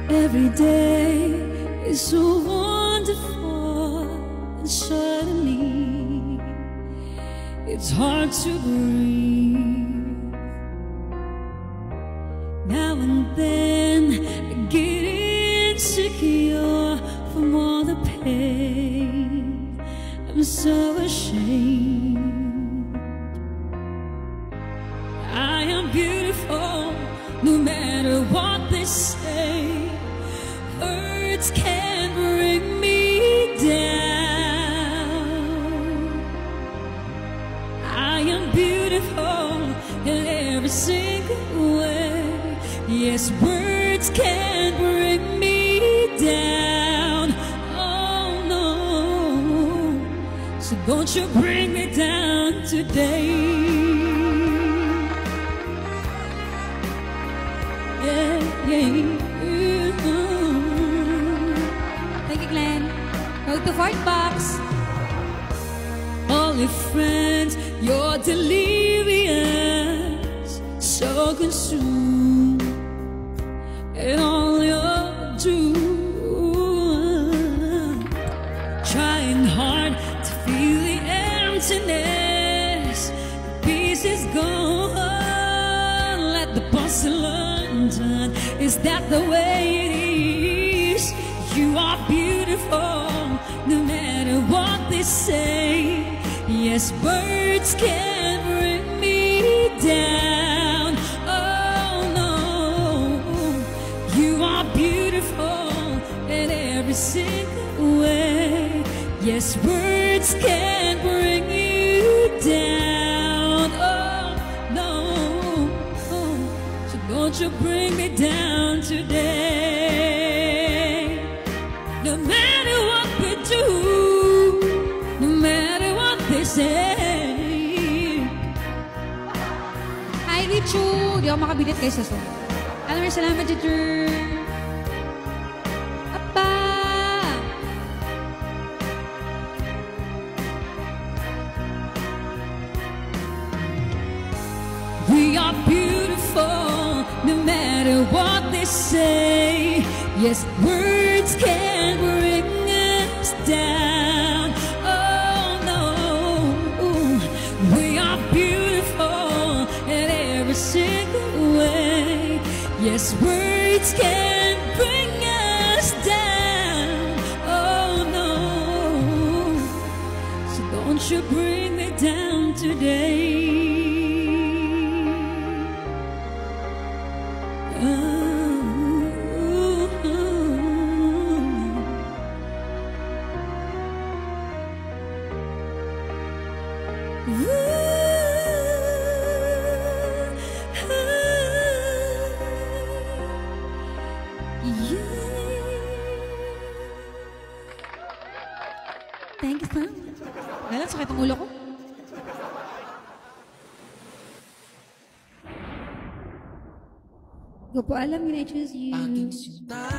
Every day is so wonderful, and suddenly it's hard to breathe. Now and then I get insecure from all the pain. I'm so ashamed. I am beautiful no matter what they say. Words can't bring me down. I am beautiful in every single way. Yes, words can't bring me down. Oh no, so don't you bring me down today. Yeah, yeah. Thank you, Glenn. Go to Fort Box. Only friends, you're delirious, so consumed, and all you're doing, trying hard to feel the emptiness. The peace is gone. Let the porcelain done. Is that the way it is? You are beautiful, no matter what they say. Yes, words can't bring me down. Oh no, you are beautiful in every single way. Yes, words can't bring you down. Oh no, so don't you bring me down today. No matter what we do, no matter what they say. Hi, Richu! Di ako makabilit kayo sa song. Alam mo, salamat, Ginger. Apa! We are beautiful, no matter what they say. Yes, words can't bring us down. Oh no, we are beautiful in every single way. Yes, words can't bring us down. Oh no, so don't you bring me down today. Thank you, fam. Wala, sakit ang ulo ko. Go po, alam yun, I choose you.